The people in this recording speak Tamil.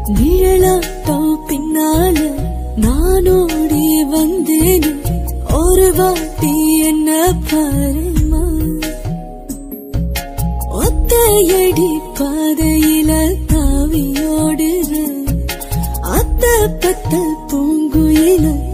நிழலாட்டோ பின்னால நானோடி வந்தேன் ஒரு வாட்டி என்ன பாருமா ஒத்தையடி பாதையில தாவியோடுற அத்த பத்த பூங்குயில